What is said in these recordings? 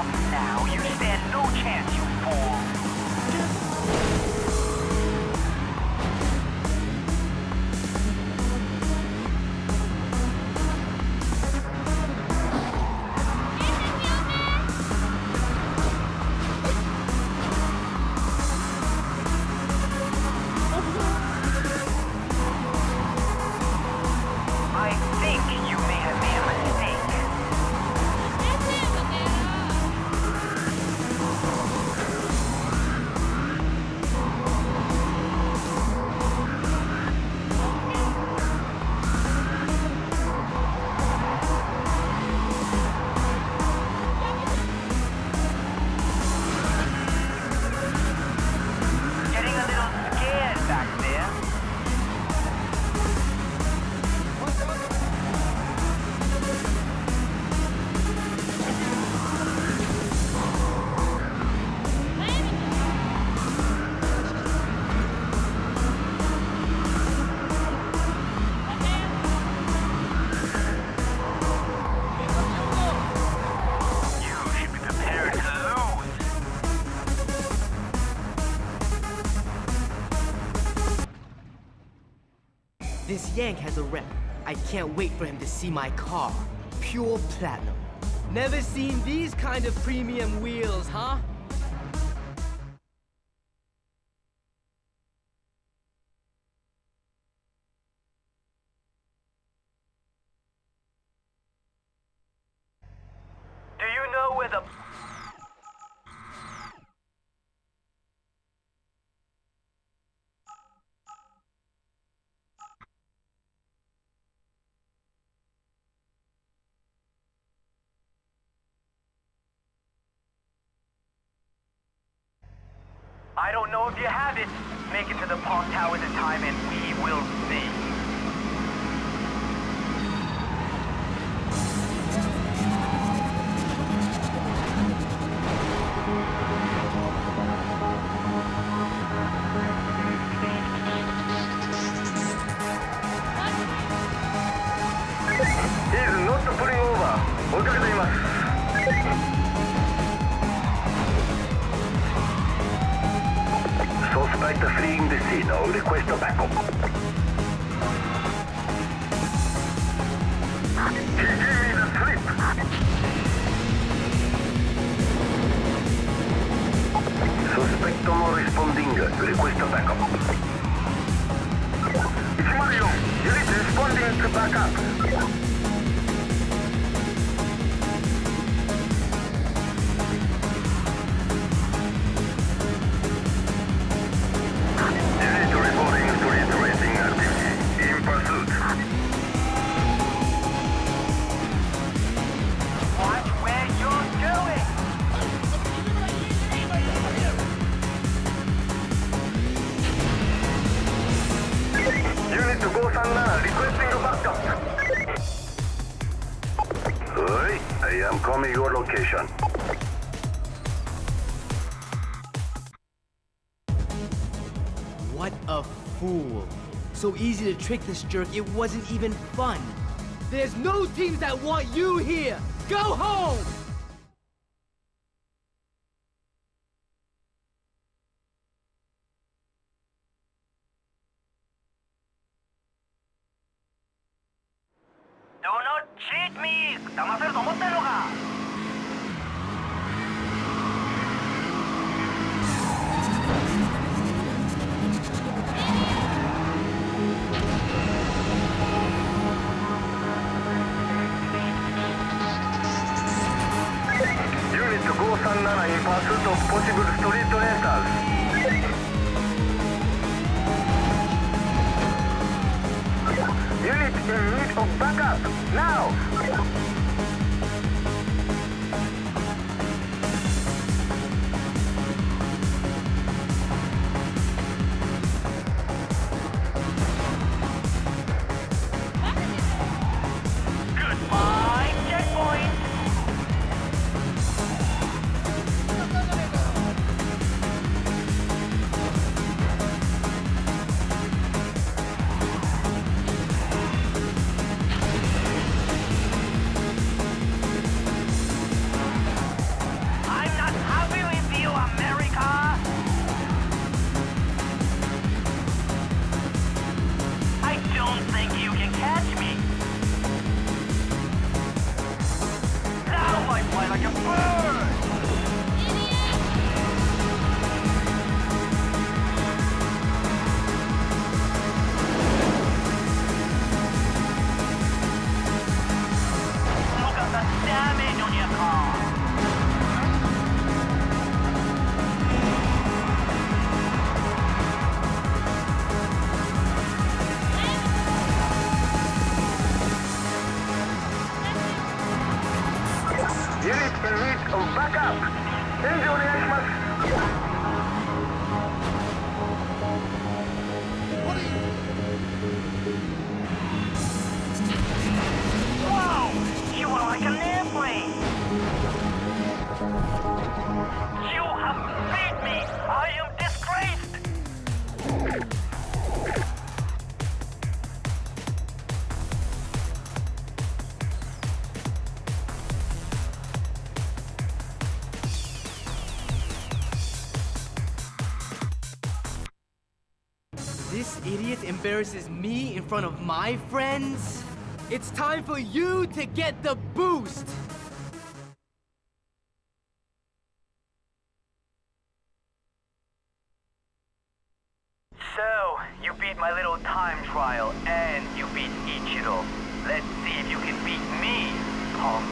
off now. You stand no chance, you fool. I think you may have made a mistake. Getting a little scared back there. You should be prepared to lose. This Yank has a rep. I can't wait for him to see my car. Pure platinum. Never seen these kind of premium wheels, huh? Do you know where the... I don't know if you have it. Make it to the Park Towers in time and we will see. He's not pulling over. 追いかけています。Suspect fleeing the scene. Request backup. He gave me the slip. Suspect not responding. Request backup. It's Mario. Unit responding to backup. Unit reporting street racing activity. In pursuit. Watch where you're going! Unit to go Sanna, requesting a backup. Oi, I am coming your location. What a fool. So easy to trick this jerk, it wasn't even fun. There's no teams that want you here. Go home! Do not cheat me! 騙せると思ってるのか? Unit to go Sanna in pursuit of possible street rentals. Unit in need of backup, now! Goodbye, checkpoint! Unit in need of backup. 返事お願いします。 Whoa! You are like an airplane! You have beat me! I am disgraced! This idiot embarrasses me in front of my friends? It's time for you to get the boost! So, you beat my little time trial, and you beat Ichiro. Let's see if you can beat me, punk.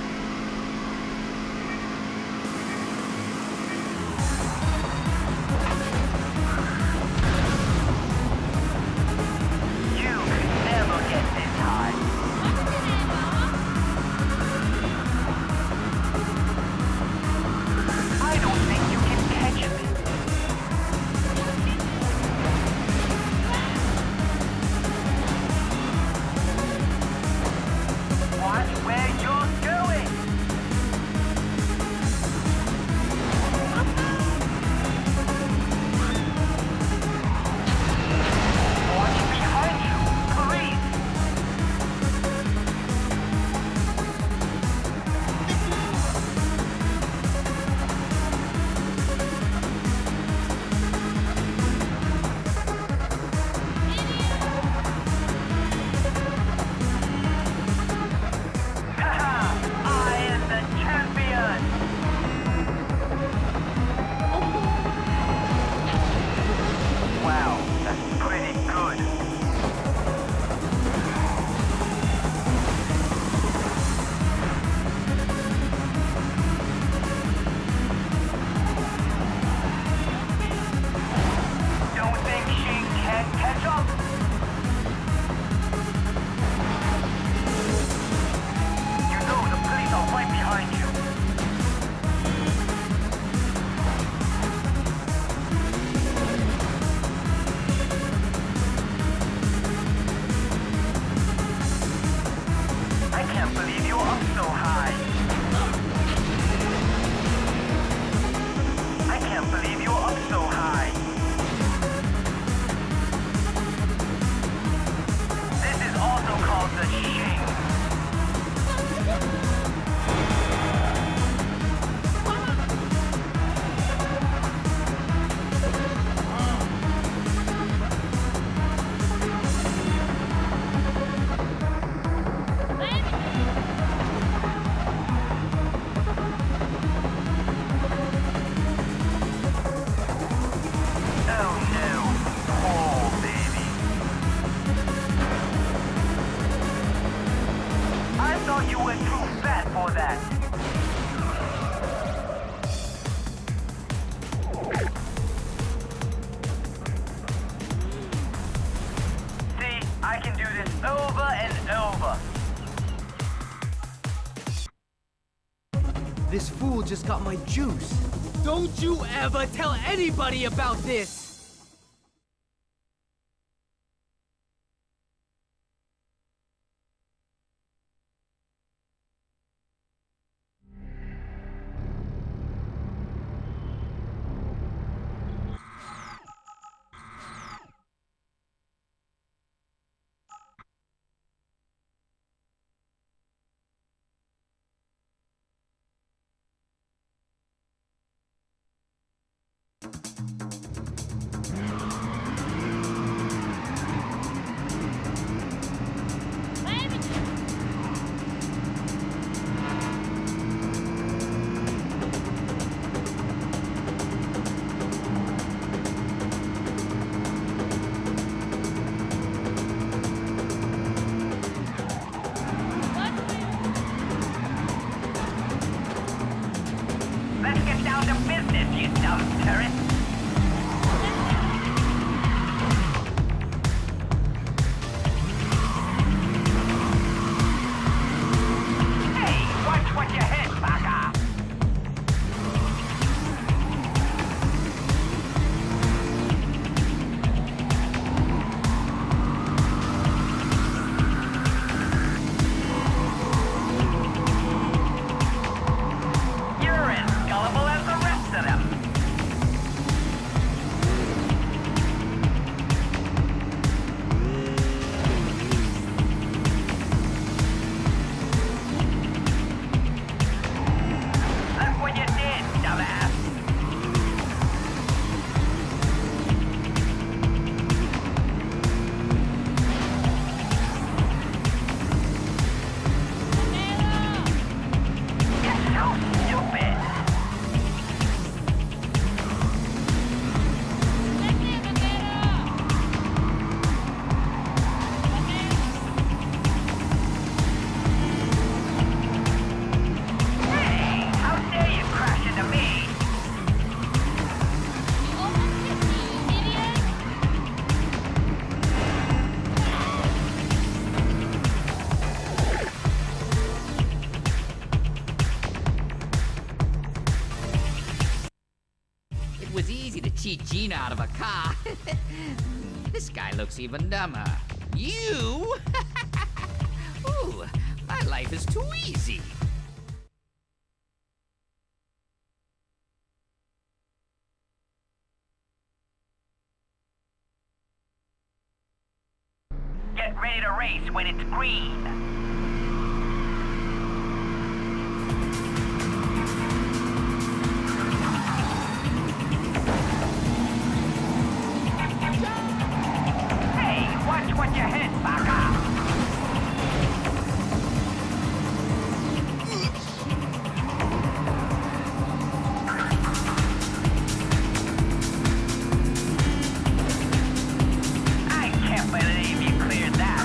You could never get this high. I don't think you can catch me. Watch where you're going! Watch behind you, please! Haha! I am the champion! Wow, that's pretty good. Don't think she can catch up? You know the police are right behind you. I can't believe you're up so high. I can't believe you're up so high. This is also called the Shing. Oh no, poor baby. I thought you were too fat for that. See, I can do this over and over. This fool just got my juice. Don't you ever tell anybody about this! Hey, watch what you hit, Baka! cheat Gina out of a car. This guy looks even dumber. You? Ooh, my life is too easy. Get ready to race when it's green. Hey, watch what you hit, Baka. I can't believe you cleared that.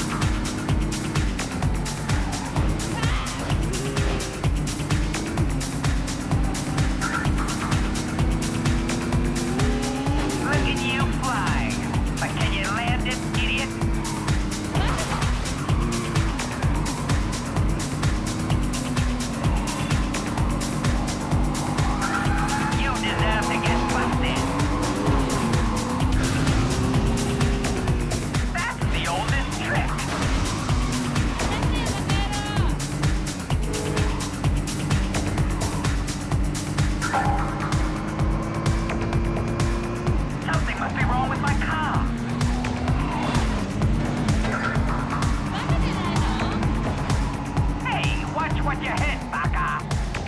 Look at you flying. But can you land it, idiot? You deserve to get busted. That's the oldest trick. Something must be wrong with my car. Hey, watch what you hit, Baka.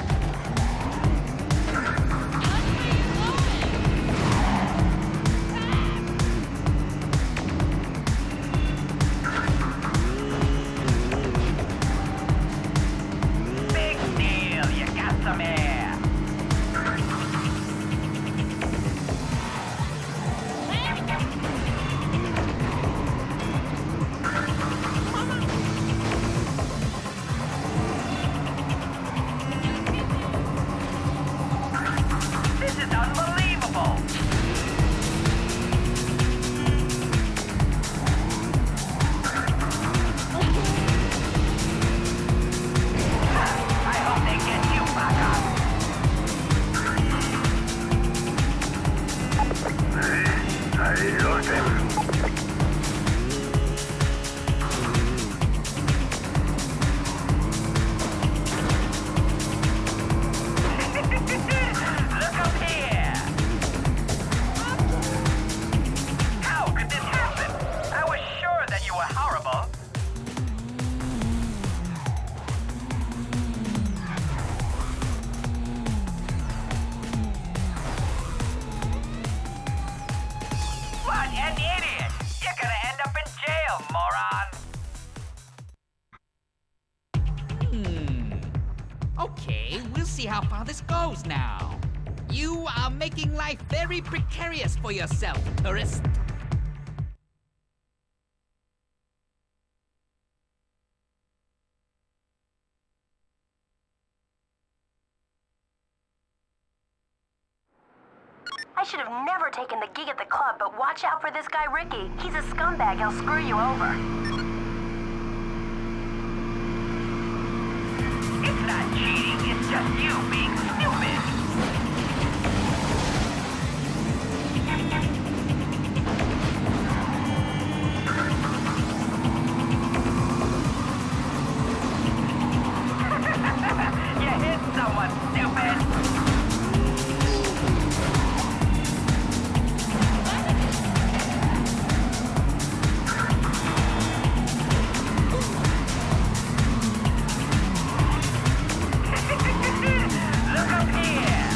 Big deal, you got some air. This is unbelievable. I hope they get you, Baka. I lost him. Look up here. How could this happen? I was sure that you were horrible. What an idiot! You're gonna end up in jail, moron! Okay, we'll see how far this goes now. You are making life very precarious for yourself, tourist. I should have never taken the gig at the club, but watch out for this guy Ricky. He's a scumbag. He'll screw you over. It's not cheating, it's just you being stupid. You hit someone, stupid. Look up here.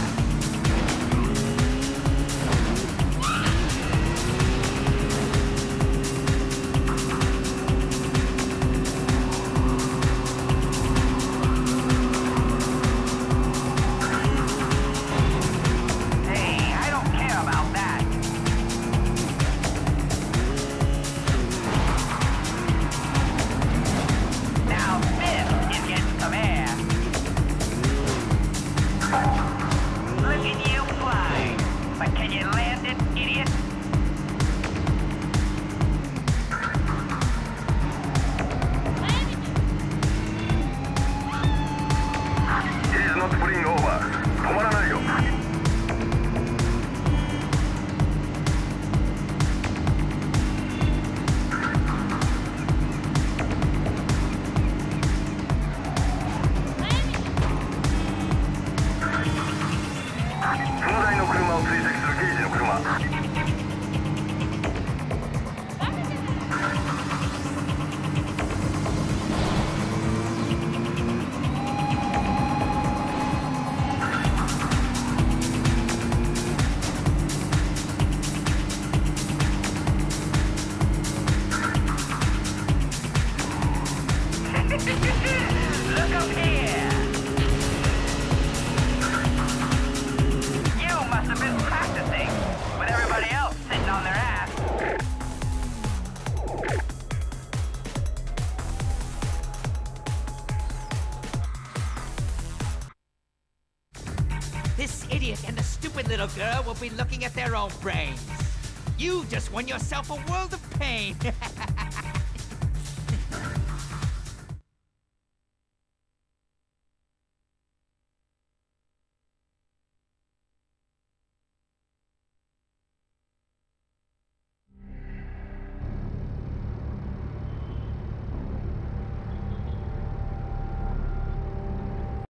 This idiot and the stupid little girl will be looking at their own brains. You just won yourself a world of pain.